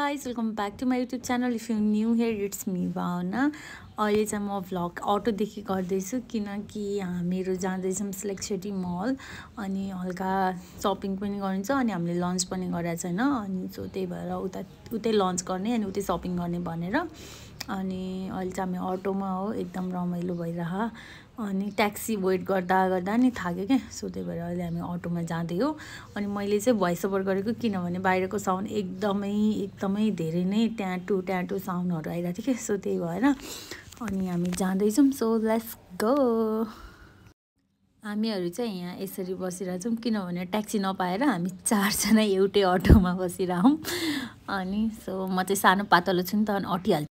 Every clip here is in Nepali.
guys, welcome back to my YouTube channel. If you're new here, it's me Bhavna. अहिले चाहिँ म भ्लग अटोदेखि गर्दैछु किनकि हामीहरू जाँदैछौँ सिलेक्ट सिटी मल अनि हल्का सपिङ पनि गरिन्छ अनि हामीले लन्च पनि गरेको छैन अनि सो त्यही भएर उतै लन्च गर्ने अनि उतै सपिङ गर्ने भनेर अनि अहिले चाहिँ हामी अटोमा हो एकदम रमाइलो भइरह अनि ट्याक्सी वेट गर्दा नि थाक्यो के सो त्यही भएर अहिले हामी अटोमा जाँदै हो अनि मैले चाहिँ भोइस ओभर गरेको किनभने बाहिरको साउन्ड एकदमै धेरै नै ट्याटु साउन्डहरु आइरहेको थियो के सो त्यही भएर अनि हामी जाँदैछौँ सो लेट्स गो हामीहरू चाहिँ यहाँ यसरी बसिरहेछौँ किनभने ट्याक्सी नपाएर हामी 4 जना एउटै अटोमा बसिरहौँ अनि सो म चाहिँ सानो पातलो छु नि त अनि अटिहाल्छु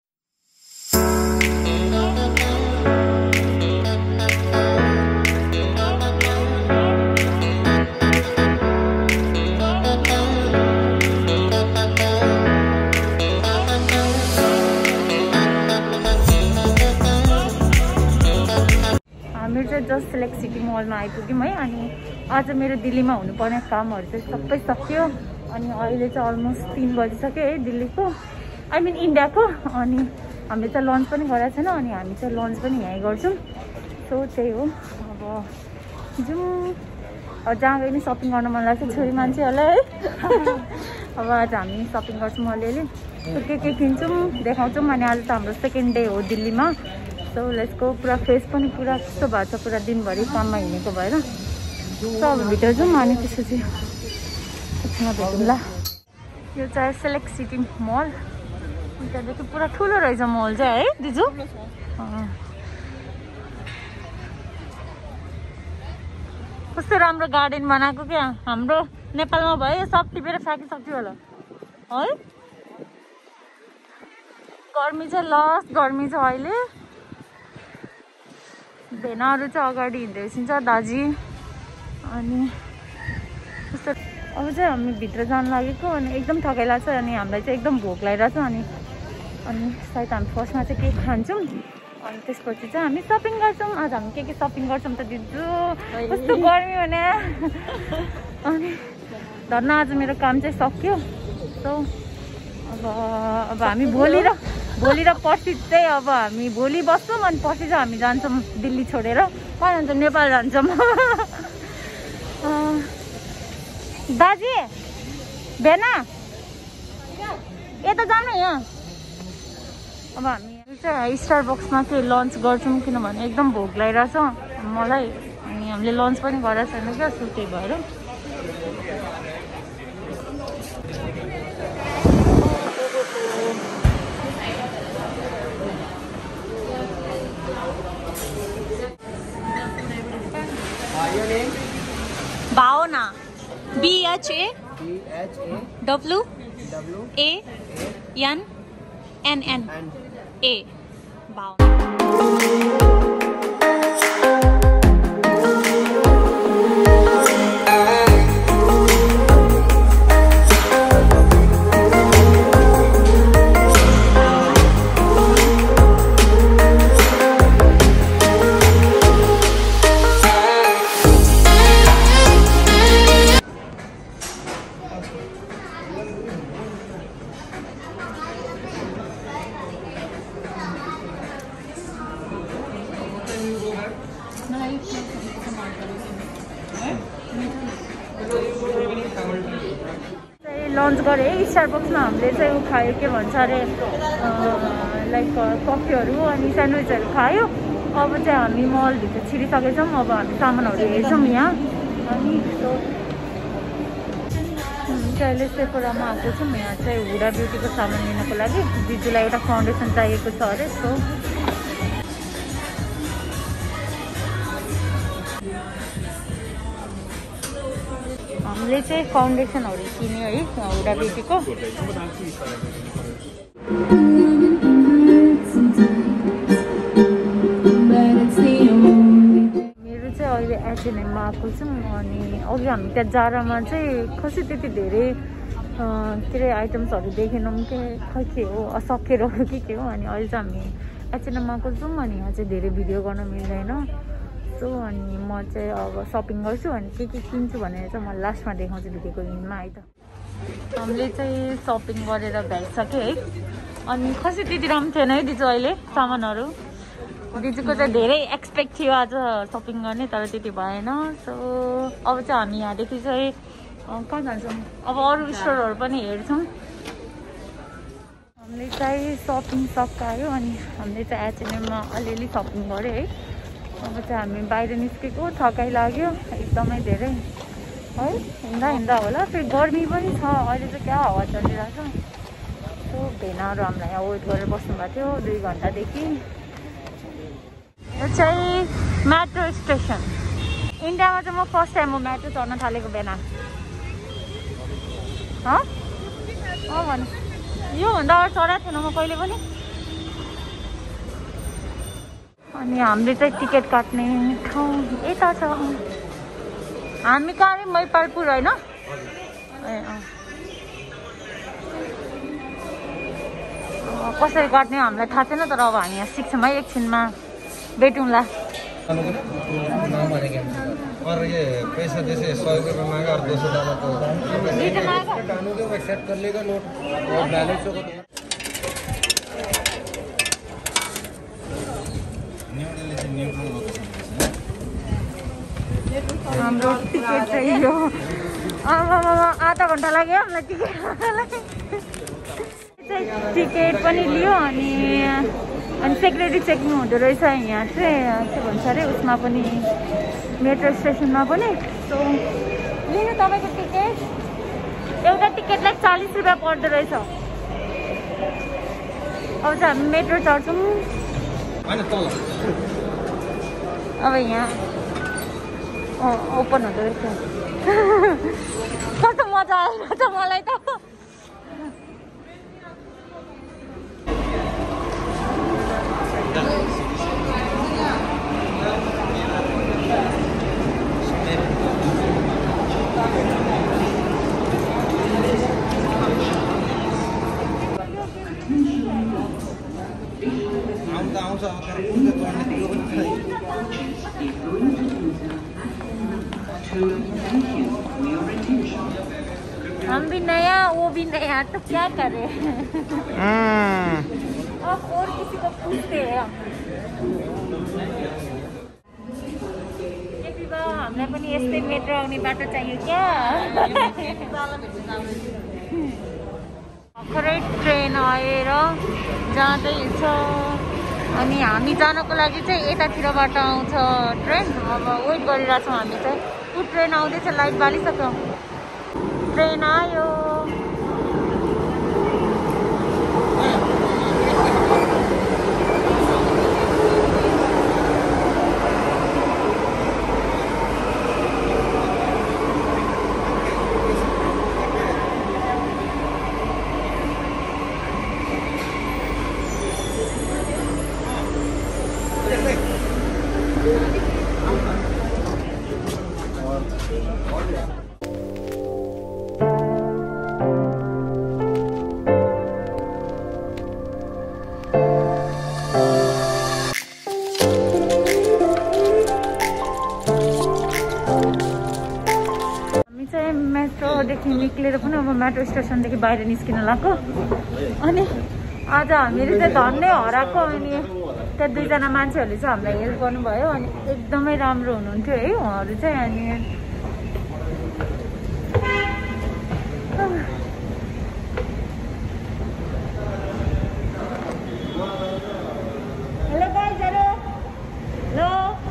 मेरो चाहिँ जस्ट सिलेक्ट सिटी मलमा आइपुग्यौँ है अनि आज मेरो दिल्लीमा हुनुपर्ने कामहरू चाहिँ सबै सकियो अनि अहिले चाहिँ अलमोस्ट 3 बजिसक्यो है दिल्लीको आई मिन इन्डियाको अनि हामीले चाहिँ लन्च पनि गरेको छैन अनि हामी चाहिँ लन्च पनि यहीँ गर्छौँ सो त्यही हो अब जाउँ अब जहाँ गए नि सपिङ गर्न मन लाग्छ छोरी मान्छेहरूलाई है अब आज हामी सपिङ गर्छौँ अलिअलि के किन्छौँ देखाउँछौँ अनि आज त हाम्रो सेकेन्ड डे हो दिल्लीमा सो लेट्स गो पुरा फेस पनि पुरा कस्तो भएको छ पुरा दिनभरि काममा हिँडेको भएर सो अब भित्र जाउँ अनि त्यसपछि एकछिनमा भेटौँला यो चाहिँ सिलेक्ट सिटी मल त्यहाँदेखि पुरा ठुलो रहेछ मल चाहिँ है दिजु कस्तो राम्रो गार्डन बनाएको क्या हाम्रो नेपालमा भयो सब टिपेर फ्याँकिसक्यो होला है गर्मी चाहिँ लस गर्मी छ अहिले भेनाहरू चाहिँ अगाडि हिँड्दै छिन्छ दाजी अनि त्यस्तो अब चाहिँ हामी भित्र जान लागेको अनि एकदम थकाइ लाग्छ अनि हामीलाई चाहिँ एकदम भोक लागिरहेछ अनि सायद हामी फर्स्टमा चाहिँ केक खान्छौँ अनि त्यसपछि चाहिँ हामी सपिङ गर्छौँ आज हामी के सपिङ गर्छौँ त दिजु कस्तो गर्मी भने अनि धन्न आज मेरो काम चाहिँ सक्यो सो अब हामी भोलि र पर्सि चाहिँ अब हामी भोलि बस्छौँ अनि पर्सि चाहिँ हामी जान्छौँ दिल्ली छोडेर कहाँ जान्छौँ नेपाल जान्छौँ दाजी भेना यता जानु यहाँ अब हामी चाहिँ स्टारबक्समा चाहिँ लन्च गर्छौँ किनभने एकदम भोक लागिरहेछ मलाई अनि हामीले लन्च पनि गरेको छैन क्या सो त्यही भएर भावना BHAWANNA भावना लन्च गरे स्टारबक्समा हामीले चाहिँ खायो के भन्छ अरे लाइक कफीहरू अनि स्यान्डविचहरू खायो अब चाहिँ हामी मलभित्र छिरिसकेछौँ अब हामी सामानहरू हेर्छौँ यहाँ अनि अहिले सेफोरामा आएको छौँ यहाँ चाहिँ हुडा ब्युटीको सामान लिनको लागि दिदीलाई एउटा फाउन्डेसन चाहिएको छ अरे सो हामीले चाहिँ फाउन्डेसनहरू किन्यो है हुडा ब्युटीको मेरो चाहिँ अहिले H&M आएको छौँ अनि अघि हामी त्यहाँ जारामा चाहिँ खै त्यति धेरै के अरे आइटम्सहरू देखेनौँ के हो सकेर हो के हो अनि अहिले चाहिँ हामी H&M आएको छौँ अनि यहाँ चाहिँ धेरै भिडियो गर्न मिल्दैन सो अनि म चाहिँ अब सपिङ गर्छु अनि के किन्छु भनेर चाहिँ म लास्टमा देखाउँछु भिडियोको इन्डमा है त हामीले चाहिँ सपिङ गरेर भ्याइसक्यो है। अनि खसी त्यति राम्रो थिएन है दिजु अहिले सामानहरू। दिजुको चाहिँ धेरै एक्सपेक्ट थियो आज सपिङ गर्ने, तर त्यति भएन। सो अब चाहिँ हामी यहाँदेखि चाहिँ कहाँ जान्छौँ, अब अरू स्टोरहरू पनि हेर्छौँ। हामीले चाहिँ सपिङ सकायो अनि हामीले चाहिँ एचएनएममा अलिअलि सपिङ गऱ्यो है। अब चाहिँ हामी बाहिर निस्केको, थकाइ लाग्यो एकदमै धेरै है। हिँड्दा होला, फेरि गर्मी पनि छ अहिले चाहिँ, क्या हावा चलिरहेको छ। सो भेनाहरू हामीलाई यहाँ वेट गरेर बस्नुभएको थियो 2 घन्टादेखि। यो चाहिँ मेट्रो स्टेसन। इन्डियामा चाहिँ म फर्स्ट टाइम हो मेट्रो चढ्न थालेको भेना। भन्नु योभन्दा अगाडि चढाएको थिएन म कहिले पनि। अनि हामीले चाहिँ टिकट काट्ने ठाउँ यता छ। हामी कहाँ अरे मैपालपुर होइन? ए कसरी काट्ने हामीलाई थाहा छैन, तर अब हामी यहाँ सिक्छौँ है, एकछिनमा भेटौँला। और ये पैसा जैसे 100 रुपये मांगा और 200 डाला तो मैं सेट कर लेगा नोट और बैलेंस होगा। हाम्रो टिकट चाहिँ यो आधा घन्टा लाग्यो हामीलाई टिकट पनि लियो। अनि सेक्युरिटी चेकिङ हुँदो रहेछ यहाँ चाहिँ, के भन्छ अरे उसमा पनि, मेट्रो स्टेसनमा पनि। सो लिनु तपाईँको टिकट, एउटा टिकटलाई 40 रुपियाँ पर्दो रहेछ। अब चाहिँ हामी मेट्रो चढ्छौँ। अब यहाँ ओपन हुँदो रहेछ। कस्तो मजा आयो त मलाई त। हम भी नया वो भी नया, तो क्या करें। अब और किसी को पूछते हैं। हामीलाई पनि यस्तै मेट्रो आउने बाटो चाहियो क्या। भर्खरै ट्रेन आएर जाँदैछ। अनि हामी जानको लागि चाहिँ यतातिरबाट आउँछ ट्रेन। अब वेट गरिरहेछौँ हामी चाहिँ। ऊ ट्रेन आउँदैछ, लाइट बालिसक्यो, ट्रेन आयो। मेट्रोदेखि निक्लेर पनि अब मेट्रो स्टेसनदेखि बाहिर निस्किन लाग्यो। अनि आज हामीले चाहिँ धन्नै हराएको। अनि त्यहाँ 2 जना मान्छेहरूले चाहिँ हामीलाई हेल्प गर्नुभयो। अनि एकदमै राम्रो हुनुहुन्थ्यो है उहाँहरू चाहिँ। अनि हेलो गाइजहरु, हेलो।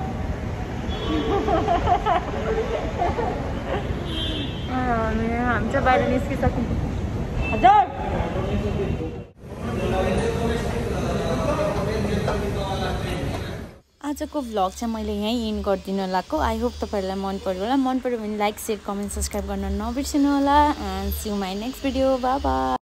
हामी चाहिँ बाहिर निस्किसक्यौँ। हजुर आजको भ्लग चाहिँ मैले यहीँ एन्ड गरिदिन लाग्छु। आई होप तपाईँहरूलाई मन पर्यो होला। मन पर्यो भने लाइक, सेयर, कमेन्ट, सब्सक्राइब गर्न नबिर्सिनु होला। And see you my next video. Bye by.